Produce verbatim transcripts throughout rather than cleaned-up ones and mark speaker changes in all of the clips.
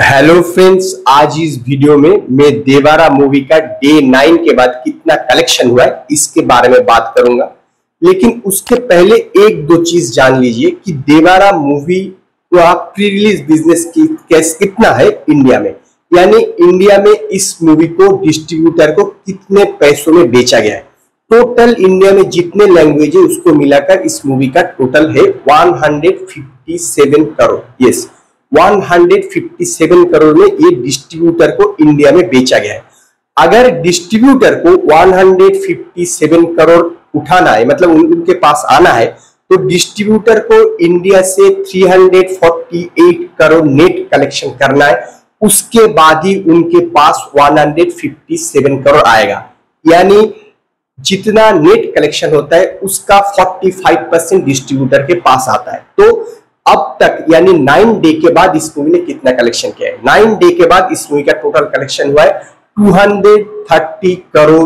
Speaker 1: Hello friends, आज इस video में मैं देवारा मूवी का डे नाइन के बाद कितना कलेक्शन हुआ है इसके बारे में बात करूंगा। लेकिन उसके पहले एक दो चीज जान लीजिए कि देवारा मूवी का प्री रिलीज बिजनेस की कैस कितना है इंडिया में, यानी इंडिया में इस मूवी को डिस्ट्रीब्यूटर को कितने पैसों में बेचा गया है। टोटल इंडिया में जितने लैंग्वेज है उसको मिलाकर इस मूवी का टोटल है एक सौ सत्तावन करोड़। यस, एक सौ सत्तावन करोड़ में ये डिस्ट्रीब्यूटर को इंडिया में बेचा गया है। अगर डिस्ट्रीब्यूटर को एक सौ सत्तावन करोड़ उठाना है, मतलब उनके पास आना है, तो डिस्ट्रीब्यूटर को इंडिया से तीन सौ अड़तालीस करोड़ नेट कलेक्शन करना है। उसके बाद ही उनके पास एक सौ सत्तावन करोड़ आएगा, यानी जितना नेट कलेक्शन होता है उसका पैंतालीस परसेंट डिस्ट्रीब्यूटर के पास आता है। तो अब तक यानी नाइन डे के बाद इस मूवी ने कितना कलेक्शन किया है? नाइन डे के बाद इस मूवी का टोटल कलेक्शन हुआ है दो सौ तीस करोड़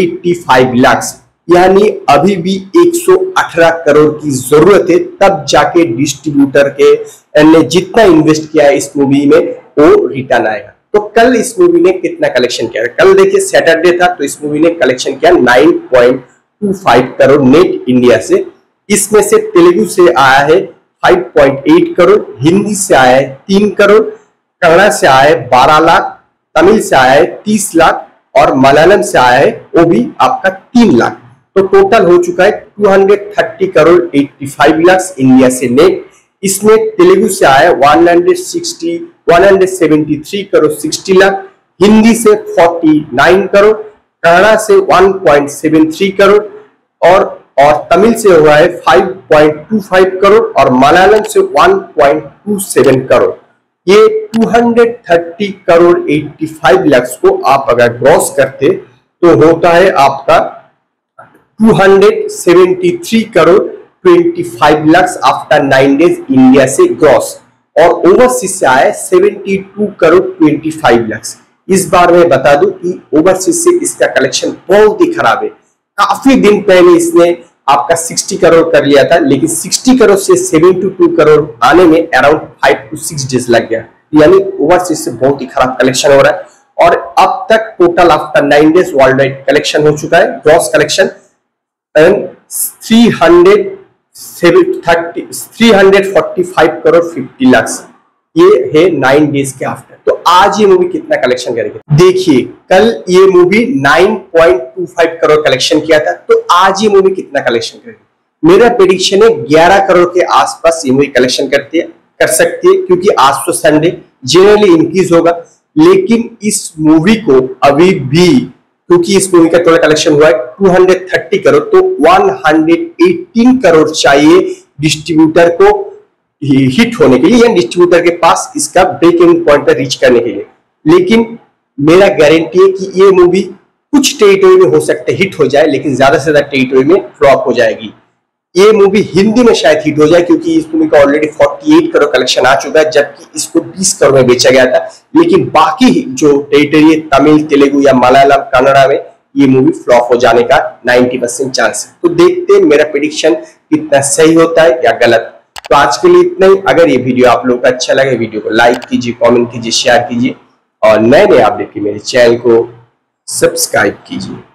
Speaker 1: पचासी लाख, यानी अभी भी एक सौ अठारह करोड़ की जरूरत है, तब जाके डिस्ट्रीब्यूटर के ने जितना इन्वेस्ट किया है इस मूवी में वो रिटर्न आएगा। तो कल इस मूवी ने कितना कलेक्शन किया? कल देखिए सैटरडे था, तो इस मूवी ने कलेक्शन किया नौ पॉइंट दो पाँच करोड़ नेट इंडिया से। इसमें से तेलुगु से आया है पाँच पॉइंट आठ करोड़, हिंदी से आया है तीन करोड़, कन्नड़ा से आया है बारह लाख, तमिल से आया है तीस लाख और मलयालम से आया है वो भी आपका तीन लाख। तो टोटल हो चुका है दो सौ तीस करोड़ पचासी लाख इंडिया से नेट। इसमें तेलुगु से आया है एक सौ साठ एक सौ तिहत्तर करोड़ साठ लाख, हिंदी से उनचास करोड़, कन्नड़ा से एक पॉइंट सात तीन करोड़ और और तमिल से हुआ है पाँच पॉइंट दो पाँच करोड़ और मलयालम से एक पॉइंट दो सात करोड़। ये दो सौ तीस करोड़ पचासी लाख को आप अगर ग्रॉस करते तो होता है आपका दो सौ तिहत्तर करोड़ पच्चीस lakh after nine days India से ग्रॉस, और ओवरसीज से आया बहत्तर करोड़ पच्चीस लाख। इस बार मैं बता दूं कि ओवरसीज से इसका कलेक्शन बहुत ही खराब है। काफी दिन पहले इसने आपका साठ करोड़ कर लिया था, लेकिन साठ करोड़ से बहत्तर करोड़ आने में around five to six days लग गया, यानी ओवरसीज से बहुत ही खराब कलेक्शन हो रहा है। और अब तक total after nine days world wide collection हो चुका है, ग्रॉस कलेक्शन तीन सौ पैंतालीस करोड़ पचास लाख। ये है नाइन डेज के आफ्टर। तो आज ये मूवी कितना कलेक्शन करेगी? देखिए, कल ये मूवी नौ पॉइंट दो पाँच करोड़ कलेक्शन किया था, तो आज ये मूवी कितना कलेक्शन करेगी? मेरा प्रेडिक्शन है ग्यारह करोड़ के आसपास ये मूवी कलेक्शन करती है कर सकती है, क्योंकि आज तो संडे जनरली इंक्रीज होगा। लेकिन इस मूवी को अभी भी, क्योंकि इस मूवी का टोटल कलेक्शन हुआ है दो सौ तीस करोड़, तो एक सौ अठारह करोड़ चाहिए डिस्ट्रीब्यूटर को हिट होने के लिए, या डिस्ट्रीब्यूटर के पास इसका ब्रेक इवन पॉइंट पर रीच करने के लिए। लेकिन मेरा गारंटी है कि ये मूवी कुछ टेरिटरी में हो सकता है हिट हो जाए, लेकिन ज्यादा से ज्यादा टेरिटरी में फ्लॉप हो जाएगी। ये मूवी हिंदी में शायद हिट हो जाए, क्योंकि इस मूवी का ऑलरेडी अड़तालीस करोड़ कलेक्शन आ चुका है, जबकि इसको बीस करोड़ में बेचा गया था। लेकिन बाकी जो टेरिटरी है तमिल, तेलुगु या मलयालम, कन्नड़ा में ये मूवी फ्लॉप हो जाने का नब्बे परसेंट चांस है। तो देखते हैं मेरा प्रेडिक्शन कितना सही होता है या गलत। तो आज के लिए इतना ही। अगर ये वीडियो आप लोगों को अच्छा लगे, वीडियो को लाइक कीजिए, कमेंट कीजिए, शेयर कीजिए और नए नए अपडेट के मेरे चैनल को सब्सक्राइब कीजिए।